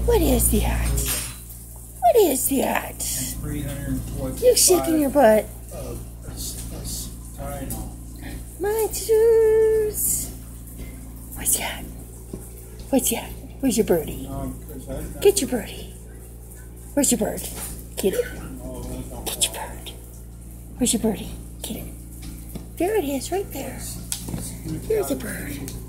What is that? What is that? 345. You shaking your butt. My juice. What's that? What's that? Where's your birdie? Get your birdie. Where's your bird? Get it. Get your bird. Where's your birdie? Get it. There it is, right there. There's a bird.